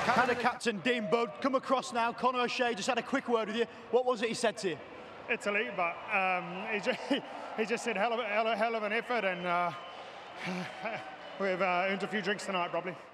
Canada captain Dean Budd, come across now. Conor O'Shea just had a quick word with you. What was it he said to you? It's elite, but he just said hell of an effort, and we've earned a few drinks tonight, probably.